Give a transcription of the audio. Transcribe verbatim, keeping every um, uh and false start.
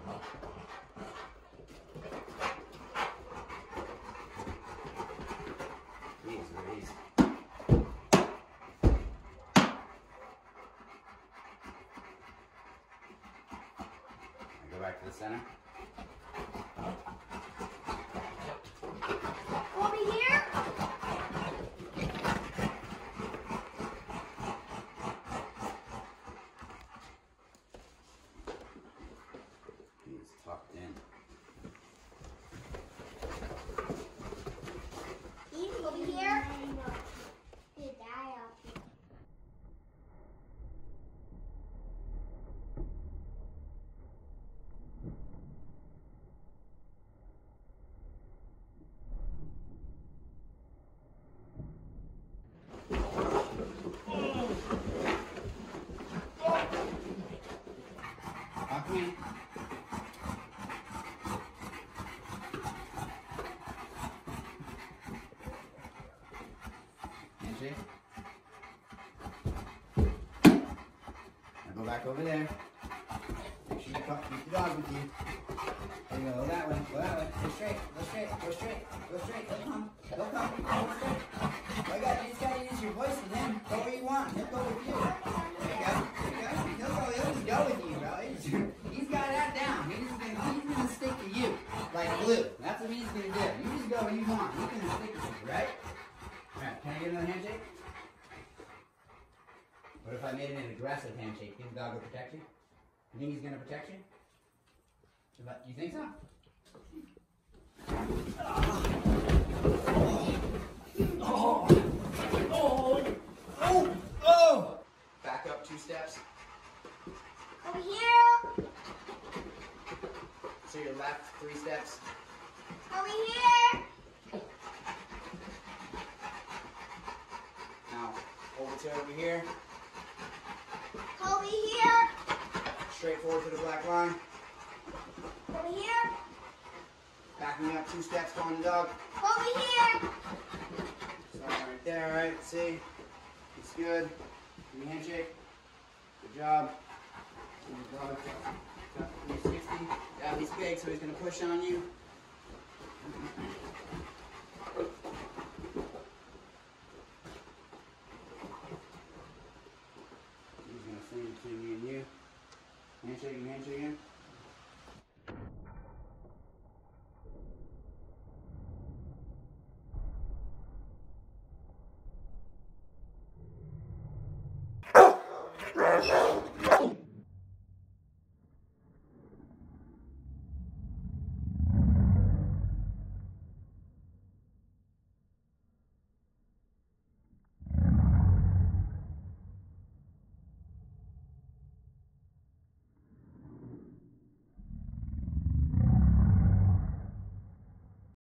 Jeez, Louise. Go back to the center. Over here? He's tucked in. He's over here. Tuck me. Handshake. Now go back over there. Make sure you tuck, keep the dog with you. There you go, go that way, go that way. Go straight, go straight, go straight, go straight. Don't come, don't come, go straight. I got, you just gotta use your voice with him. Go where you want, he'll go with you. There you go, there you go. He'll go, he'll just go with you, bro. He's, he's got that down. He's gonna, he's gonna stick to you like glue. That's what he's gonna do. You just go where you want. He's gonna stick to you, right? Alright, can I get another handshake? What if I made it an aggressive handshake? Think the dog will protect you? You think he's gonna protect you? You think so? Oh, oh, oh, oh! Back up two steps. Over here. To your left, three steps. Over here. Now, over to over here. Over here. Straight forward to the black line. Over here. Backing up two steps, calling the dog. Over here. Start right there, right? See? It's good. Give me a handshake. Good job. Give me the dog. three sixty. Yeah, he's big, so he's going to push on you.